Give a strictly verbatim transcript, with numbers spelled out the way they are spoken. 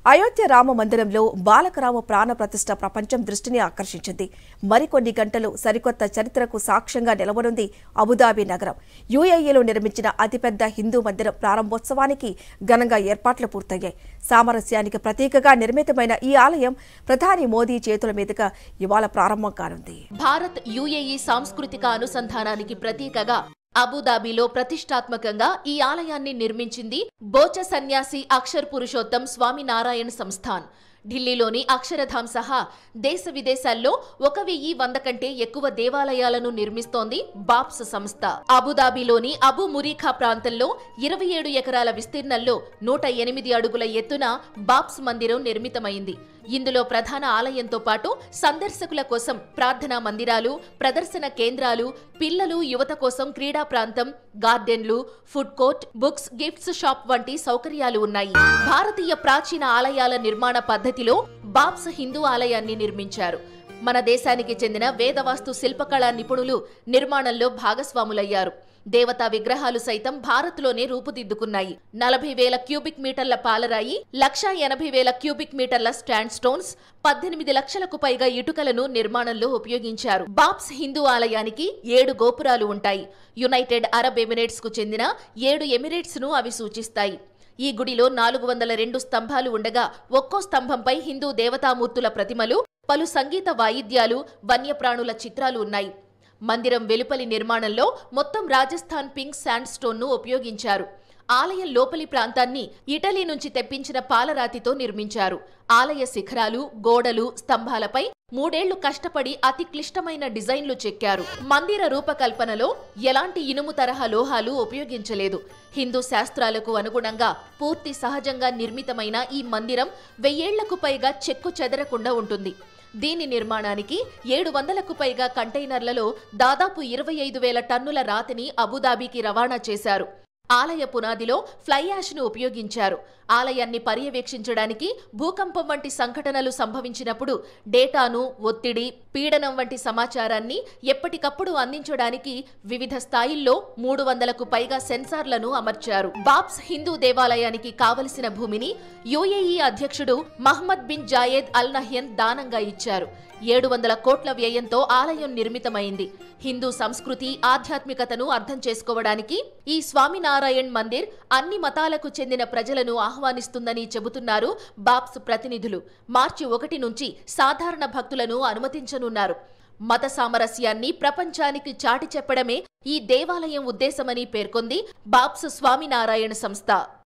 అయోధ్య రామ మందిరంలో బాలకరామ ప్రాణ ప్రతిష్ఠ ప్రపంచం దృష్టిని ఆకర్షించింది. మరికొన్ని గంటలు సరికొత్త చరిత్రకు సాక్ష్యంగా నిలవనుంది అబుదాబి నగరం. యూఏఈలో నిర్మించిన అతిపెద్ద హిందూ మందిరం ప్రారంభోత్సవానికి ఘనంగా ఏర్పాట్లు పూర్తయ్యాయి. సామరస్యానికి ప్రతీకగా నిర్మితమైన ఈ ఆలయం ప్రధాని మోదీ చేతుల మీదుగా ఇవాళ ప్రారంభం కానుంది. భారత్ యూఏఈ సాంస్కృతిక అనుసంధానానికి ప్రతీకగా అబుదాబిలో ప్రతిష్టాత్మకంగా ఈ ఆలయాన్ని నిర్మించింది బోచ సన్యాసి అక్షర్ పురుషోత్తం స్వామినారాయణ సంస్థాన్. ఢిల్లీలోని అక్షరధామ్ సహా దేశ విదేశాల్లో ఒక వెయ్యి వంద కంటే ఎక్కువ దేవాలయాలను నిర్మిస్తోంది బాప్స్ సంస్థ. అబుదాబిలోని అబు మురీఖా ప్రాంతంలో ఇరవై ఏడు ఎకరాల విస్తీర్ణంలో నూట ఎనిమిది అడుగుల ఎత్తున బాప్స్ మందిరం నిర్మితమైంది. ఇందులో ప్రధాన ఆలయంతో పాటు సందర్శకుల కోసం ప్రార్థనా మందిరాలు, ప్రదర్శన కేంద్రాలు, పిల్లలు యువత కోసం క్రీడా ప్రాంతం, గార్డెన్లు, food court, books, gifts shop వంటి సౌకర్యాలు ఉన్నాయి. భారతీయ ప్రాచీన ఆలయాల నిర్మాణ పద్ధతిలో బాప్స్ హిందూ ఆలయాన్ని నిర్మించారు. మన దేశానికి చెందిన వేదవాస్తు శిల్పకళా నిపుణులు నిర్మాణంలో భాగస్వాములయ్యారు. దేవతా విగ్రహాలు సైతం భారత్లోనే రూపుదిద్దుకున్నాయి. నలభై వేల క్యూబిక్ మీటర్ల పాలరాయి, లక్షా ఎనభై వేల క్యూబిక్ మీటర్ల స్టాండ్ స్టోన్స్, పద్దెనిమిది లక్షలకు పైగా ఇటుకలను నిర్మాణంలో ఉపయోగించారు. బాప్స్ హిందూ ఆలయానికి ఏడు గోపురాలు ఉంటాయి. యునైటెడ్ అరబ్ ఎమిరేట్స్ కు చెందిన ఏడు ఎమిరేట్స్ ను అవి సూచిస్తాయి. ఈ గుడిలో నాలుగు వందల రెండు స్తంభాలు ఉండగా ఒక్కో స్తంభంపై హిందూ దేవతామూర్తుల ప్రతిమలు, పలు సంగీత వాయిద్యాలు, వన్యప్రాణుల చిత్రాలు ఉన్నాయి. మందిరం వెలుపలి నిర్మాణంలో మొత్తం రాజస్థాన్ పింక్ శాండ్ స్టోన్ ను ఉపయోగించారు. ఆలయం లోపలి ప్రాంతాన్ని ఇటలీ నుంచి తెప్పించిన పాలరాతితో నిర్మించారు. ఆలయ శిఖరాలు, గోడలు, స్తంభాలపై మూడేళ్లు కష్టపడి అతి క్లిష్టమైన డిజైన్లు చెక్కారు. మందిర రూపకల్పనలో ఎలాంటి ఇనుము తరహా లోహాలు ఉపయోగించలేదు. హిందూ శాస్త్రాలకు అనుగుణంగా పూర్తి సహజంగా నిర్మితమైన ఈ మందిరం వెయ్యేళ్లకు పైగా చెక్కు చెదరకుండా ఉంటుంది. దీని నిర్మాణానికి ఏడు వందలకు పైగా కంటైనర్లలో దాదాపు ఇరవై ఐదు వేల టన్నుల రాతిని అబుదాబికి రవాణా చేశారు. ఆలయ పునాదిలో ఫ్లై యాష్ ను ఉపయోగించారు. ఆలయాన్ని పర్యవేక్షించడానికి భూకంపం వంటి సంఘటనలు సంభవించినప్పుడు డేటాను, ఒత్తిడి, పీడనం వంటి సమాచారాన్ని ఎప్పటికప్పుడు అందించడానికి వివిధ స్థాయిల్లో మూడు వందలకు పైగా సెన్సార్లను అమర్చారు. బాప్స్ హిందూ దేవాలయానికి కావలసిన భూమిని యూఏఈ అధ్యక్షుడు Mohamed bin Zayed Al Nahyan దానంగా ఇచ్చారు. ఏడు వందల కోట్ల వ్యయంతో ఆలయం నిర్మితమైంది. హిందూ సంస్కృతి, ఆధ్యాత్మికతను అర్థం చేసుకోవడానికి ఈ స్వామినారాయణ్ మందిర్ అన్ని మతాలకు చెందిన ప్రజలను ఆహ్వానిస్తుందని చెబుతున్నారు బాప్స్ ప్రతినిధులు. మార్చి ఒకటి నుంచి సాధారణ భక్తులను అనుమతించనున్నారు. మత సామరస్యాన్ని ప్రపంచానికి చాటి చెప్పడమే ఈ దేవాలయం ఉద్దేశమని పేర్కొంది బాప్స్ స్వామినారాయణ సంస్థ.